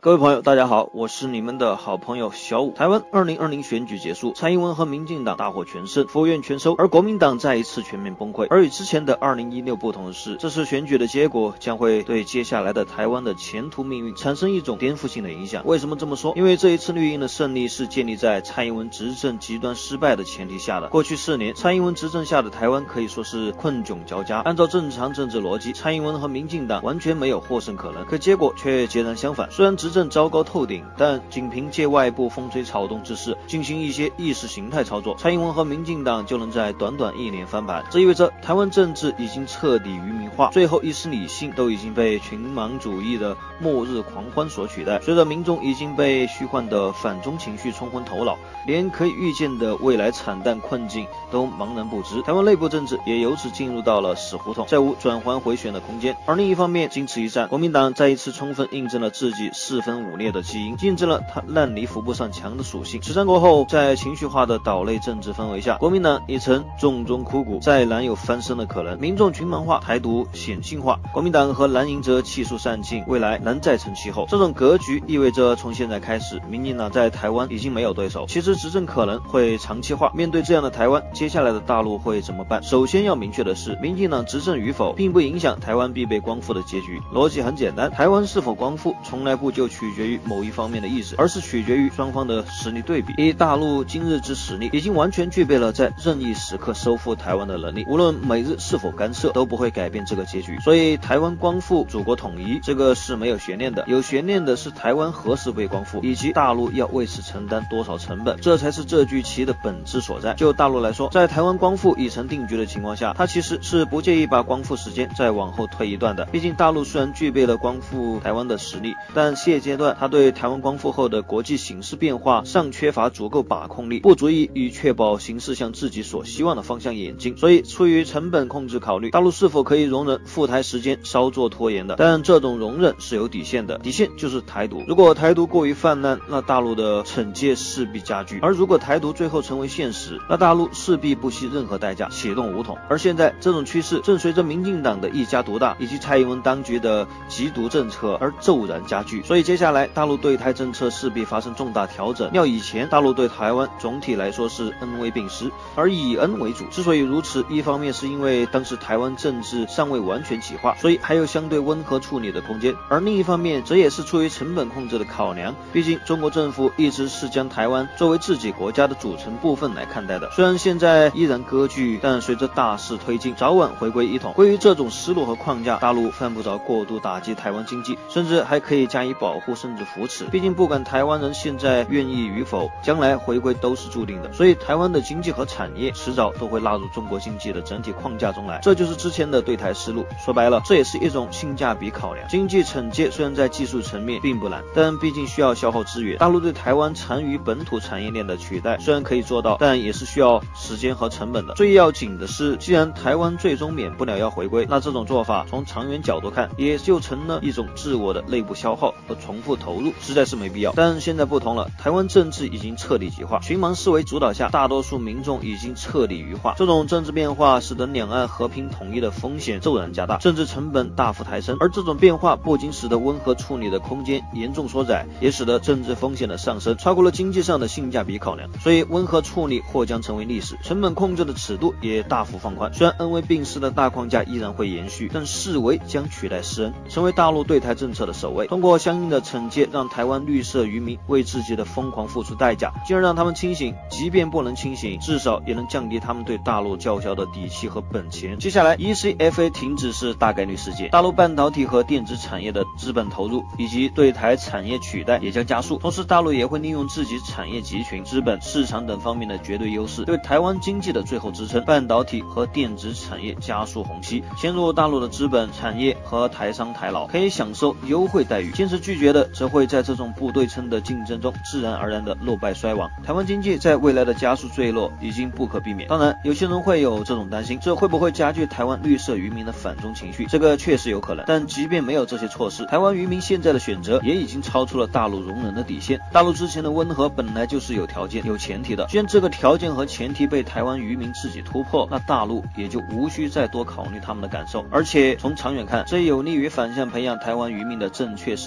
各位朋友大家好，我是你们的好朋友小武。台湾2020选举结束，蔡英文和民进党大获全胜，府院全收，而国民党再一次全面崩溃。而与之前的2016不同的是，这次选举的结果将会对接下来的台湾的前途命运产生一种颠覆性的影响。为什么这么说？因为这一次绿营的胜利是建立在蔡英文执政极端失败的前提下的。过去4年，蔡英文执政下的台湾可以说是困窘交加。按照正常政治逻辑，蔡英文和民进党完全没有获胜可能，可结果却截然相反。虽然执政糟糕透顶，但仅凭借外部风吹草动之势进行一些意识形态操作，蔡英文和民进党就能在短短1年翻盘。这意味着台湾政治已经彻底愚民化，最后一丝理性都已经被群盲主义的末日狂欢所取代。随着民众已经被虚幻的反中情绪冲昏头脑，连可以预见的未来惨淡困境都茫然不知，台湾内部政治也由此进入到了死胡同，再无转圜回旋的空间。而另一方面，经此一战，国民党再一次充分印证了自己4分5裂的基因，印证了他烂泥扶不上墙的属性。此战过后，在情绪化的岛内政治氛围下，国民党已曾重中枯骨，再难有翻身的可能。民众群盲化，台独显性化，国民党和蓝营则气数散尽，未来难再成气候。这种格局意味着从现在开始，民进党在台湾已经没有对手，其实执政可能会长期化。面对这样的台湾，接下来的大陆会怎么办？首先要明确的是，民进党执政与否并不影响台湾必被光复的结局。逻辑很简单，台湾是否光复从来不就取决于某一方面的意志，而是取决于双方的实力对比。以大陆今日之实力，已经完全具备了在任意时刻收复台湾的能力，无论美日是否干涉，都不会改变这个结局。所以台湾光复、祖国统一，这个是没有悬念的。有悬念的是台湾何时被光复，以及大陆要为此承担多少成本，这才是这局棋的本质所在。就大陆来说，在台湾光复已成定局的情况下，他其实是不介意把光复时间再往后推一段的。毕竟大陆虽然具备了光复台湾的实力，但现阶段他对台湾光复后的国际形势变化尚缺乏足够把控力，不足以确保形势向自己所希望的方向演进。所以出于成本控制考虑，大陆是否可以容忍赴台时间稍作拖延的？但这种容忍是有底线的，底线就是台独。如果台独过于泛滥，那大陆的惩戒势必加剧；而如果台独最后成为现实，那大陆势必不惜任何代价启动武统。而现在这种趋势正随着民进党的一家独大以及蔡英文当局的极独政策而骤然加剧。所以接下来大陆对台政策势必发生重大调整。要以前大陆对台湾总体来说是恩威并施，而以恩为主。之所以如此，一方面是因为当时台湾政治尚未完全极化，所以还有相对温和处理的空间；而另一方面，这也是出于成本控制的考量。毕竟中国政府一直是将台湾作为自己国家的组成部分来看待的，虽然现在依然割据，但随着大势推进，早晚回归一统。关于这种思路和框架，大陆犯不着过度打击台湾经济，甚至还可以加以保护甚至扶持。毕竟不管台湾人现在愿意与否，将来回归都是注定的。所以台湾的经济和产业迟早都会纳入中国经济的整体框架中来，这就是之前的对台思路。说白了，这也是一种性价比考量。经济惩戒虽然在技术层面并不难，但毕竟需要消耗资源。大陆对台湾残余本土产业链的取代虽然可以做到，但也是需要时间和成本的。最要紧的是，既然台湾最终免不了要回归，那这种做法从长远角度看，也就成了一种自我的内部消耗和重复投入，实在是没必要。但现在不同了，台湾政治已经彻底极化，群盲思维主导下，大多数民众已经彻底愚化。这种政治变化使得两岸和平统一的风险骤然加大，政治成本大幅抬升。而这种变化不仅使得温和处理的空间严重缩窄，也使得政治风险的上升超过了经济上的性价比考量。所以温和处理或将成为历史，成本控制的尺度也大幅放宽。虽然恩威并施的大框架依然会延续，但示威将取代施恩，成为大陆对台政策的首位。通过相应的惩戒，让台湾绿色渔民为自己的疯狂付出代价，进而让他们清醒，即便不能清醒，至少也能降低他们对大陆叫嚣的底气和本钱。接下来 ECFA 停止是大概率事件，大陆半导体和电子产业的资本投入以及对台产业取代也将加速。同时大陆也会利用自己产业集群、资本、市场等方面的绝对优势，对台湾经济的最后支撑，半导体和电子产业加速虹吸。先入大陆的资本、产业和台商台劳可以享受优惠待遇，坚持拒绝的则会在这种不对称的竞争中自然而然的落败衰亡。台湾经济在未来的加速坠落已经不可避免。当然有些人会有这种担心，这会不会加剧台湾绿色渔民的反中情绪？这个确实有可能，但即便没有这些措施，台湾渔民现在的选择也已经超出了大陆容忍的底线。大陆之前的温和本来就是有条件、有前提的，既然这个条件和前提被台湾渔民自己突破，那大陆也就无需再多考虑他们的感受。而且从长远看，这有利于反向培养台湾渔民的正确世界观，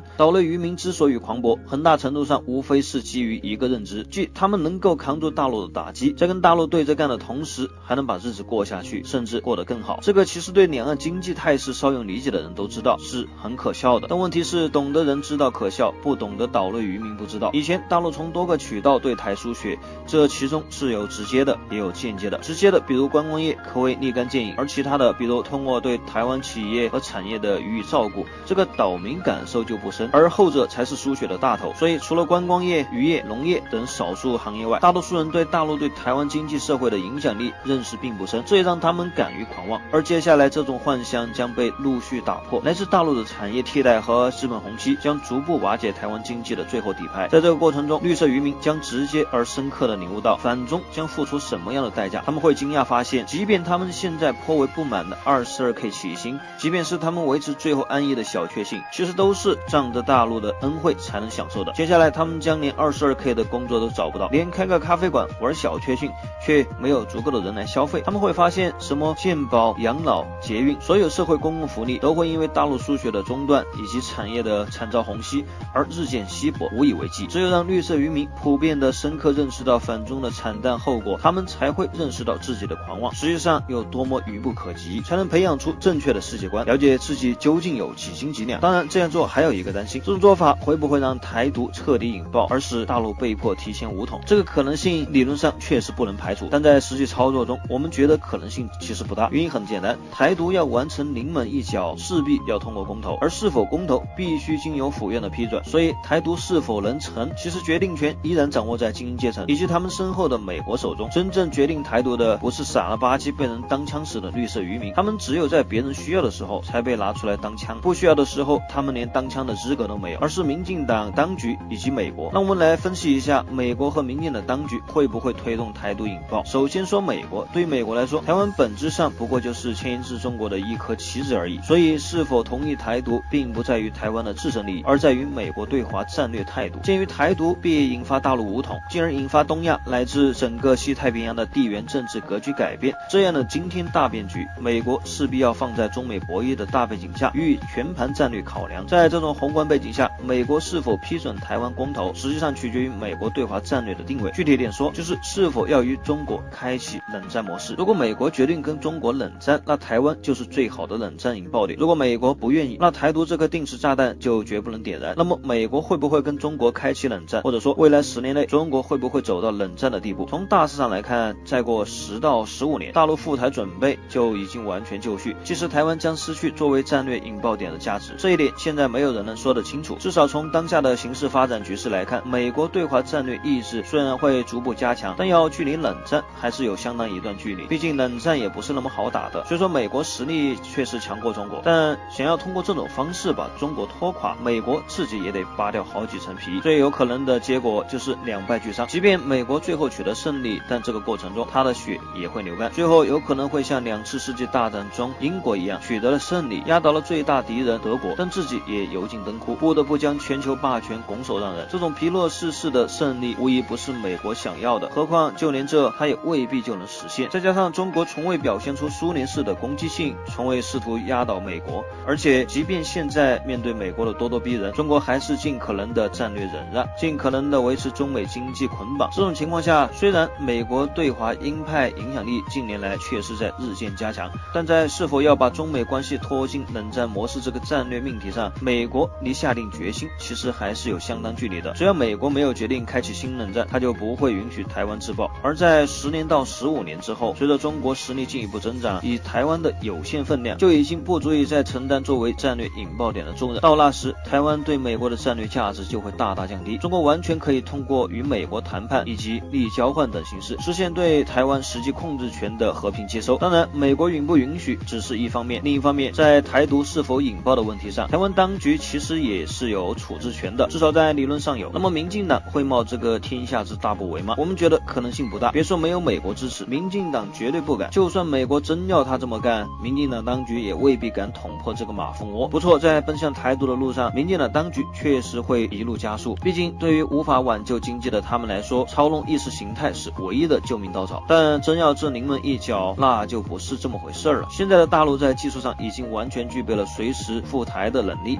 岛内渔民之所以狂搏，很大程度上无非是基于一个认知，即他们能够扛住大陆的打击，在跟大陆对着干的同时，还能把日子过下去，甚至过得更好。这个其实对两岸经济态势稍有理解的人都知道是很可笑的，但问题是懂的人知道可笑，不懂的岛内渔民不知道。以前大陆从多个渠道对台输血，这其中是有直接的也有间接的。直接的比如观光业可谓立竿见影，而其他的比如通过对台湾企业和产业的予以照顾，这个岛民感受就不深，而后者才是输血的大头。所以除了观光业、渔业、农业等少数行业外，大多数人对大陆对台湾经济社会的影响力认识并不深，这也让他们敢于狂妄。而接下来这种幻象将被陆续打破，来自大陆的产业替代和资本红旗将逐步瓦解台湾经济的最后底牌。在这个过程中，绿色渔民将直接而深刻地领悟到反中将付出什么样的代价。他们会惊讶发现，即便他们现在颇为不满的 22K 起薪，即便是他们维持最后安逸的小确幸，其实都是仗着大陆的恩惠才能享受的。接下来他们将连 22K 的工作都找不到，连开个咖啡馆玩小确幸却没有足够的人来消费。他们会发现什么健保、养老、捷运，所有社会公共福利都会因为大陆输血的中断以及产业的惨遭虹吸而日渐稀薄，无以为继。只有让绿色渔民普遍的深刻认识到反中的惨淡后果，他们才会认识到自己的狂妄实际上有多么愚不可及，才能培养出正确的世界观，了解自己究竟有几斤几两。当然这样做还有一个担心，这种做法会不会让台独彻底引爆，而使大陆被迫提前武统？这个可能性理论上确实不能排除，但在实际操作中，我们觉得可能性其实不大。原因很简单，台独要完成临门一脚，势必要通过公投，而是否公投必须经由府院的批准，所以台独是否能成，其实决定权依然掌握在精英阶层以及他们身后的美国手中。真正决定台独的不是傻了吧唧被人当枪使的绿色渔民，他们只有在别人需要的时候才被拿出来当枪，不需要的时候他们连当枪的资格都没有，而是民进党当局以及美国。那我们来分析一下美国和民进党当局会不会推动台独引爆。首先说美国，对于美国来说，台湾本质上不过就是牵制中国的一颗棋子而已，所以是否同意台独并不在于台湾的自身利益，而在于美国对华战略态度。鉴于台独必引发大陆武统，进而引发东亚乃至整个西太平洋的地缘政治格局改变，这样的惊天大变局，美国势必要放在中美博弈的大背景下予以全盘战略考量。在这种宏观背景下，美国是否批准台湾公投，实际上取决于美国对华战略的定位。具体点说，就是是否要与中国开启冷战模式。如果美国决定跟中国冷战，那台湾就是最好的冷战引爆点。如果美国不愿意，那台独这颗定时炸弹就绝不能点燃。那么美国会不会跟中国开启冷战，或者说未来10年内中国会不会走到冷战的地步？从大势上来看，再过10到15年，大陆赴台准备就已经完全就绪，其实台湾将失去作为战略引爆点的价值。这一点现在没有人能说得清楚，至少从当下的形势发展局势来看，美国对华战略意识虽然会逐步加强，但要距离冷战还是有相当一段距离，毕竟冷战也不是那么好打的。虽说美国实力确实强过中国，但想要通过这种方式把中国拖垮，美国自己也得扒掉好几层皮，最有可能的结果就是两败俱伤。即便美国最后取得胜利，但这个过程中他的血也会流干，最后有可能会像2次世界大战中英国一样取得了胜利，压倒了最大敌人德国，但自己也油尽灯枯，不得不将全球霸权拱手让人。这种皮落士式的胜利无疑不是美国想要的，何况就连这他也未必就能实现。再加上中国从未表现出苏联式的攻击性，从未试图压倒美国，而且即便现在面对美国的咄咄逼人，中国还是尽可能的战略忍让，尽可能的维持中美经济捆绑。这种情况下，虽然美国对华鹰派影响力近年来确实在日渐加强，但在是否要把中美关系拖进冷战模式这个战略命题上，美国离下定决心其实还是有相当距离的。只要美国没有决定开启新冷战，他就不会允许台湾自爆。而在10年到15年之后，随着中国实力进一步增长，以台湾的有限分量就已经不足以再承担作为战略引爆点的重任。到那时，台湾对美国的战略价值就会大大降低，中国完全可以通过与美国谈判以及利益交换等形式，实现对台湾实际控制权的和平接收。当然，美国允不允许只是一方面，另一方面，在台独是否引爆的问题上，台湾当局其实也是有处置权的，至少在理论上有。那么民进党会冒这个天下之大不韪吗？我们觉得可能性不大。别说没有美国支持，民进党绝对不敢。就算美国真要他这么干，民进党当局也未必敢捅破这个马蜂窝。不错，在奔向台独的路上，民进党当局确实会一路加速。毕竟对于无法挽救经济的他们来说，操弄意识形态是唯一的救命稻草。但真要这临门一脚，那就不是这么回事了。现在的大陆在技术上已经完全具备了随时赴台的能力，无论美日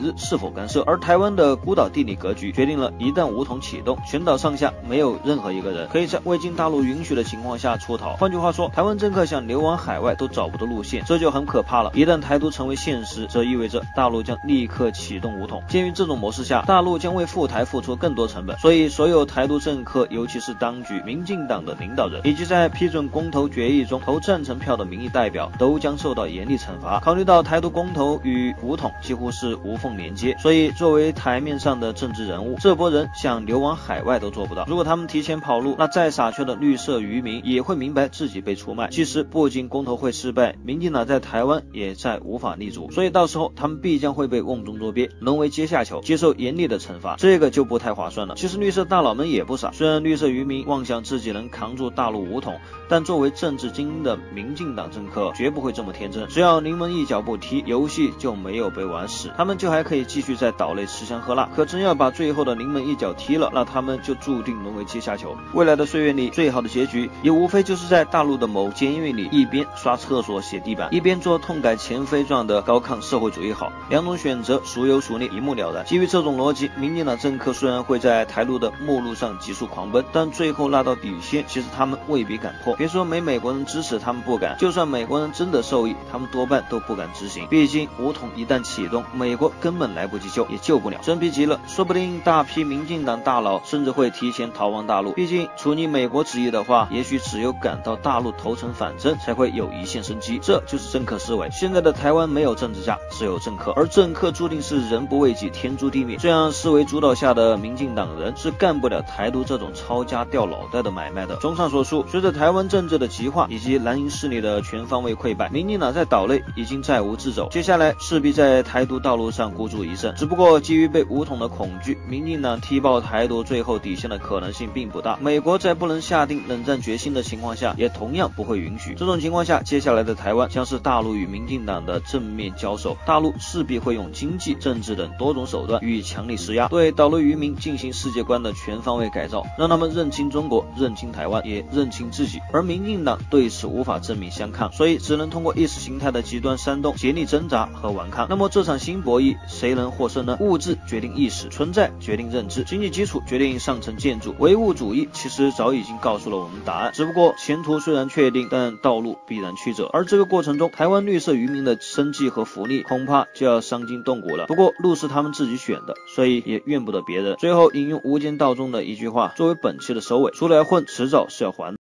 日是否干涉。而台湾的孤岛地理格局决定了，一旦武统启动，全岛上下没有任何一个人可以在未经大陆允许的情况下出逃。换句话说，台湾政客想流亡海外都找不到路线，这就很可怕了。一旦台独成为现实，这意味着大陆将立刻启动武统。鉴于这种模式下，大陆将为赴台付出更多成本，所以所有台独政客，尤其是当局民进党的领导人，以及在批准公投决议中投赞成票的民意代表，都将受到严厉惩罚。考虑到台独公投与武统几乎是无缝连接，所以作为台面上的政治人物，这波人想流亡海外都做不到。如果他们提前跑路，那再傻缺的绿色渔民也会明白自己被出卖。其实不仅公投会失败，民进党在台湾也在无法立足，所以到时候他们必将会被瓮中捉鳖，沦为阶下囚，接受严厉的惩罚，这个就不太划算了。其实绿色大佬们也不傻，虽然绿色渔民妄想自己能扛住大陆武统，但作为政治精英的民进党政客绝不会这么天真。只要临门一脚不踢，游戏就没有被玩死，他们就还可以继续在岛内吃香喝辣。可真要把最后的临门一脚踢了，那他们就注定沦为阶下囚。未来的岁月里，最好的结局也无非就是在大陆的某监狱里，一边刷厕所写地板，一边做痛改前非状的高亢社会主义好。两种选择孰优孰劣，一目了然。基于这种逻辑，民进党政客虽然会在台陆的末路上急速狂奔，但最后那道底线其实他们未必敢破。别说没美国人支持他们不敢，就算美国人真的受益，他们多半都不敢执行。毕竟武统一旦启动，美国根本来不及救，也救不了。真逼急了，说不定大批民进党大佬甚至会提前逃亡大陆。毕竟处理美国旨意的话，也许只有赶到大陆投诚反正，才会有一线生机。这就是政客思维。现在的台湾没有政治家，只有政客，而政客注定是人不为己，天诛地灭。这样思维主导下的民进党人是干不了台独这种抄家掉脑袋的买卖的。综上所述，随着台湾政治的极化以及蓝营势力的全方位溃败，民进党在岛内已经再无自走，接下来势必在台独道路上孤注一掷。只不过基于被武统的恐惧，民进党踢爆台独最后底线的可能性并不大。美国在不能下定冷战决心的情况下，也同样不会允许。这种情况下，接下来的台湾将是大陆与民进党的正面交手，大陆势必会用经济、政治等多种手段予以强力施压，对岛内渔民进行世界观的全方位改造，让他们认清中国、认清台湾，也认清自己。而民进党对此无法正面相抗，所以只能通过意识形态的极端煽动，竭力挣扎和顽抗。那么这场新博弈谁能获胜呢？物质决定意识，存在决定认知，经济基础决定上层建筑。唯物主义其实早已经告诉了我们答案，只不过前途虽然确定，但道路必然曲折。而这个过程中，台湾绿色渔民的生计和福利恐怕就要伤筋动骨了。不过路是他们自己选的，所以也怨不得别人。最后引用《无间道》中的一句话作为本期的收尾：出来混，迟早是要还的。